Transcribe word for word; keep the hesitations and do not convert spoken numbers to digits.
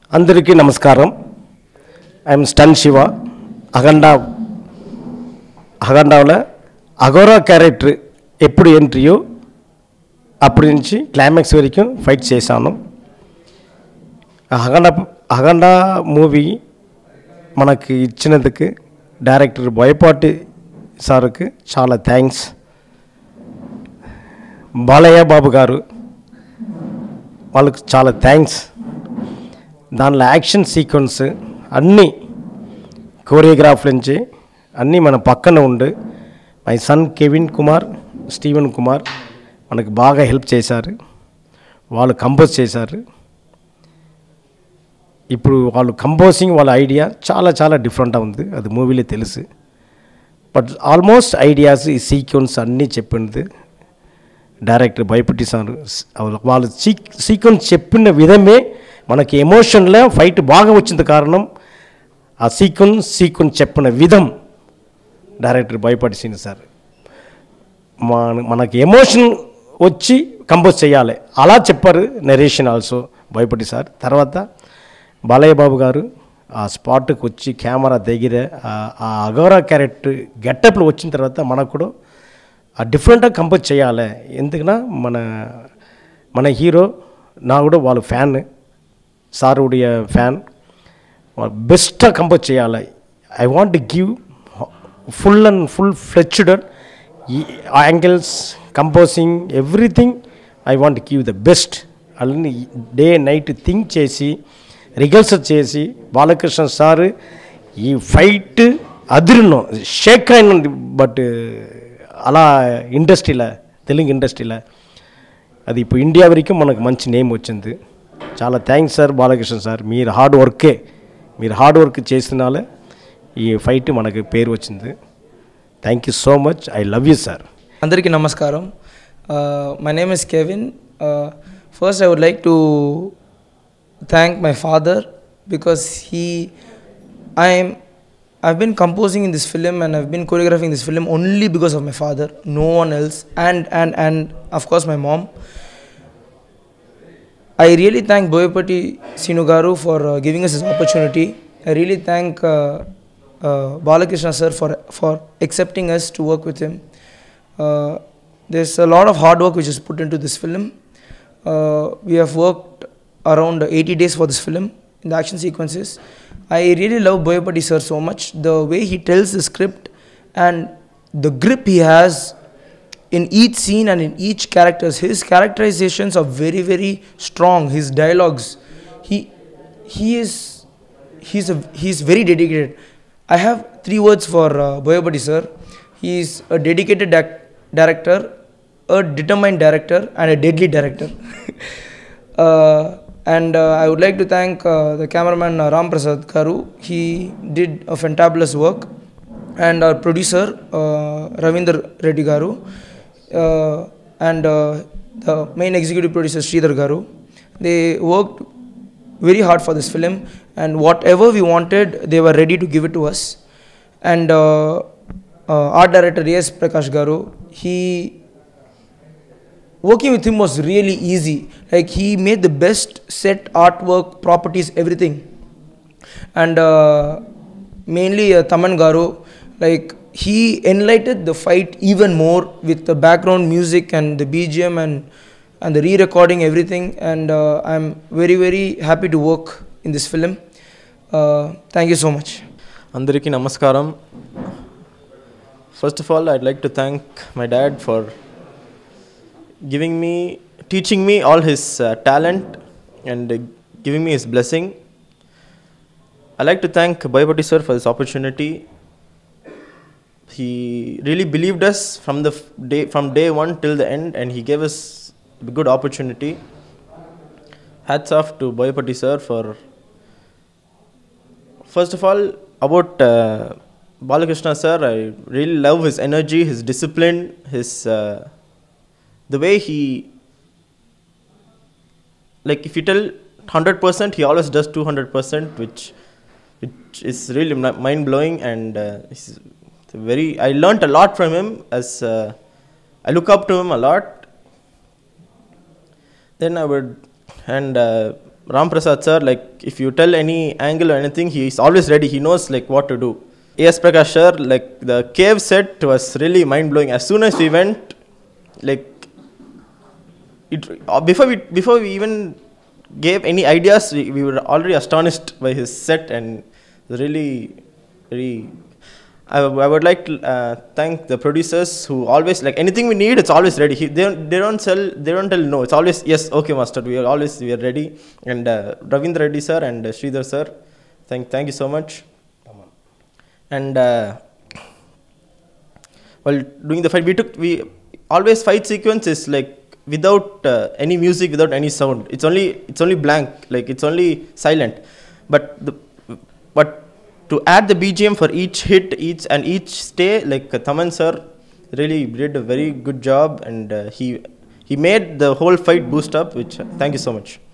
అందరికీ నమస్కారం. I'm stun Siva. Akhanda అఖండాలో అఘోరా క్యారెక్టర్ ఎప్పుడు ఎంట్రీయో అప్పటి నుంచి క్లైమాక్స్ వరకు ఫైట్ చేశాను. అఖండ అఖండా మూవీ మనకి ఇచ్చినందుకు డైరెక్టర్ బోయపాటి సార్కి చాలా థ్యాంక్స్. బాలయ్య బాబు గారు వాళ్ళకి చాలా థ్యాంక్స్. దానిలో యాక్షన్ సీక్వెన్స్ అన్నీ కోరియోగ్రాఫ్ నుంచి అన్నీ మన పక్కన ఉండి my son Kevin Kumar, Steven Kumar మనకు బాగా హెల్ప్ చేశారు. వాళ్ళు కంపోజ్ చేశారు. ఇప్పుడు వాళ్ళు కంపోజింగ్ వాళ్ళ ఐడియా చాలా చాలా డిఫరెంట్గా ఉంది, అది మూవీలో తెలుసు. బట్ ఆల్మోస్ట్ ఐడియాస్ ఈ సీక్వెన్స్ అన్నీ చెప్పింది డైరెక్టర్ భయపట్టి సార్. వాళ్ళు సీ సీక్వెన్స్ చెప్పిన విధమే మనకి ఎమోషన్లో ఫైట్ బాగా వచ్చింది. కారణం ఆ సీక్వెన్స్ సీక్వెన్స్ చెప్పిన విధం డైరెక్టర్ భయపట్టి సీన్ సార్. మన మనకి ఎమోషన్ వచ్చి కంపోజ్ చేయాలి అలా చెప్పారు. Narration also Boyapati sir. తర్వాత బాలయ్య బాబు గారు ఆ స్పాట్కి వచ్చి కెమెరా దగ్గర ఆ అఘోరా క్యారెక్టర్ గెటప్లో వచ్చిన తర్వాత మనకు కూడా ఆ డిఫరెంట్గా కంపోజ్ చేయాలి. ఎందుకన్నా మన మన హీరో నా కూడా వాళ్ళ ఫ్యాన్, సారుடைய ఫ్యాన్. బెస్ట్గా కంపోజ్ చేయాలి. I want to give full and full fledged angles, composing, everything. I want give the best. అన్నీ డే నైట్ థింక్ చేసి రిహర్సల్ చేసి బాలకృష్ణ సార్ ఈ ఫైట్ అదిరినో షేక్ అయినండి. బట్ అలా ఇండస్ట్రీలో, తెలుగు ఇండస్ట్రీలో అది ఇప్పుడు ఇండియా వరకు మనకు మంచి నేమ్ వచ్చింది. చాలా థ్యాంక్స్ సార్ బాలకృష్ణ సార్. మీరు హార్డ్ వర్కే మీరు హార్డ్ వర్క్ చేసినాలే ఈ ఫైట్ మనకు పేరు వచ్చింది. Thank you so much. I love you sir. అందరికీ నమస్కారం. My name is Kevin. First I would like to thank my father because he I am I've been composing in this film and I've been choreographing this film only because of my father, no one else, and and and of course my mom. I really thank Boyapati Sinu Garu for uh, giving us this opportunity. I really thank uh, uh, Balakrishna sir for for accepting us to work with him. Uh, there's a lot of hard work which is put into this film. Uh, we have worked around eighty days for this film in the action sequences. I really love Boyapati sir so much. The way he tells the script and the grip he has in each scene and in each characters. His characterizations are very very strong. His dialogues, he he is he's a he's very dedicated. I have three words for uh, Boyapati sir. He is a dedicated director, a determined director, and a deadly director. uh, and uh, I would like to thank uh, the cameraman uh, Ram Prasad Garu. He did a fantabulous work, and our producer uh, Ravindra Reddy Garu. Uh, and uh, the main executive producer Sridhar Garu. They worked very hard for this film, and whatever we wanted they were ready to give it to us. And uh, uh, art director A S Prakash Garu, he working with him was really easy. Like he made the best set, artwork, properties, everything. And uh, mainly uh, Taman Garu, like he enlightened the fight even more with the background music and the B G M and and the re-recording, everything. And uh, I'm very very happy to work in this film. Uh, thank you so much. Andariki namaskaram. First of all, I'd like to thank my dad for giving me, teaching me all his uh, talent and uh, giving me his blessing. I'd like to thank Boyapati sir for this opportunity. He really believed us from the day from day one till the end, and he gave us a good opportunity. Hats off to Boyapati sir for. First of all, about uh, Balakrishna sir, I really love his energy, his discipline, his uh, the way he, like if you tell one hundred percent, he always does two hundred percent, which which is really mind blowing. And uh, he's very, I learnt a lot from him, as uh, I look up to him a lot. Then I would, and uh, Ram Prasad sir, like if you tell any angle or anything, he is always ready. He knows like what to do. A S Prakash sir, like the cave set was really mind blowing. As soon as we went, like it uh, before we before we even gave any ideas, we, we were already astonished by his set, and really, really. I, I would like to uh, thank the producers who always, like anything we need, it's always ready. He, they don't they don't sell they don't tell no. It's always yes, okay, master. We are always we are ready. And uh, Ravindra Reddy sir and uh, Sridhar sir, thank thank you so much. And uh, while doing the fight, we took we always fight sequence is like without uh, any music, without any sound. It's only it's only blank, like it's only silent. But the but to add the B G M for each hit, each and each stay, like uh, Thaman sir really did a very good job, and uh, he he made the whole fight boost up. Which uh, thank you so much.